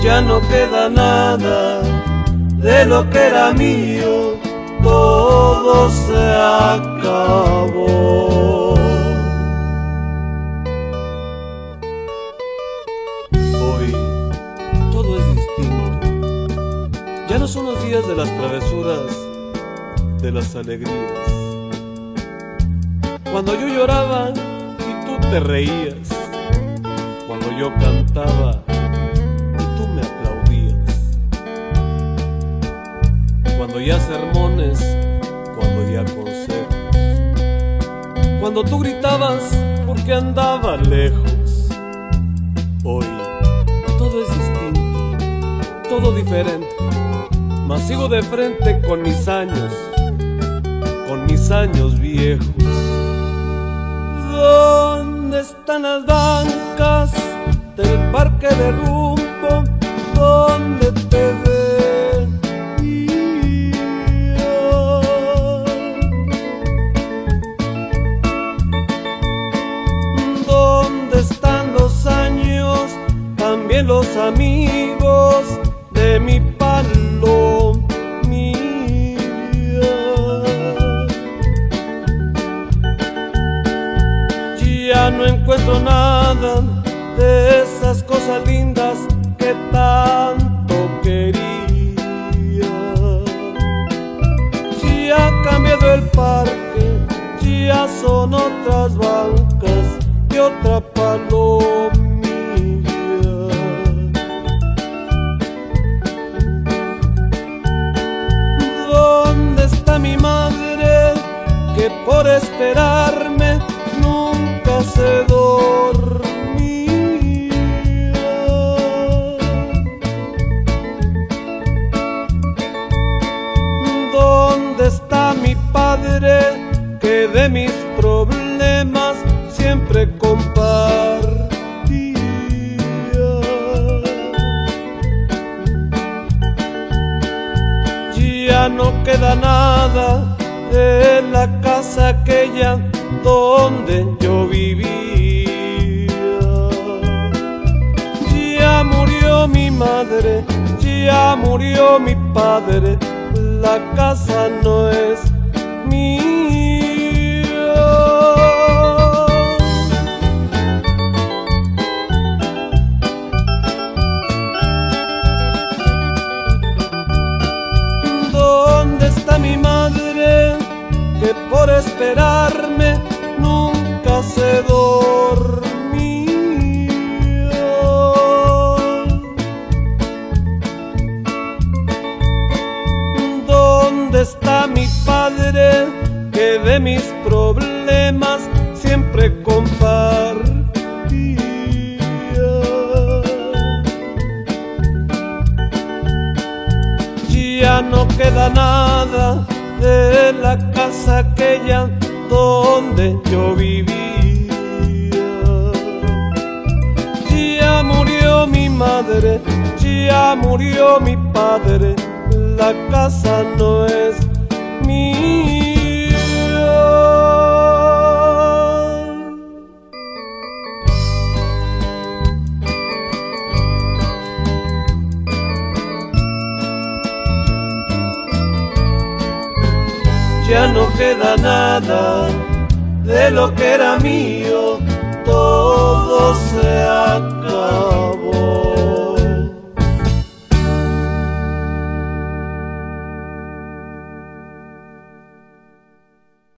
Ya no queda nada de lo que era mío, todo se acabó. Hoy todo es distinto. Ya no son los días de las travesuras, de las alegrías. Cuando yo lloraba y tú te reías, cuando yo cantaba y tú me aplaudías, cuando ya sermones, cuando ya consejos, cuando tú gritabas porque andaba lejos. Hoy todo es distinto, todo diferente, mas sigo de frente con mis años viejos. ¿Dónde están las bancas del parque de rumbo donde te veía? ¿Dónde están los años, también los amigos de mi palomilla? Ya no encuentro nada de esas cosas lindas que tanto quería. Ya ha cambiado el parque, ya son otras bancas y otra palomilla. ¿Dónde está mi madre que por esperarme nunca se dormía? ¿Dónde está mi padre que de mis problemas siempre compartía? Ya no queda nada de la casa aquella donde yo vivía. Ya murió mi madre, ya murió mi padre, la casa no es mía. ¿Dónde está mi madre que por esperarme nunca se dormía? ¿Dónde está mi padre que de mis problemas siempre compartía? Ya no queda nada de la casa aquella donde yo vivía. Ya murió mi madre, ya murió mi padre, la casa no es mía. Ya no queda nada de lo que era mío, todo se acabó.